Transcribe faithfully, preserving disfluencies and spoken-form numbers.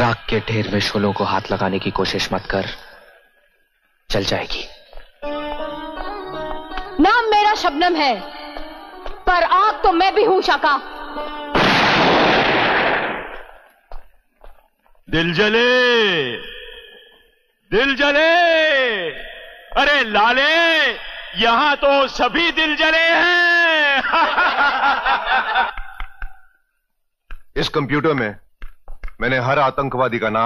राख के ढेर में शोलों को हाथ लगाने की कोशिश मत कर, चल जाएगी। नाम मेरा शबनम है, पर आग तो मैं भी हूं शाका। दिल जले, दिल जले, अरे लाले, यहां तो सभी दिल जले हैं। इस कंप्यूटर में मैंने हर आतंकवादी का नाम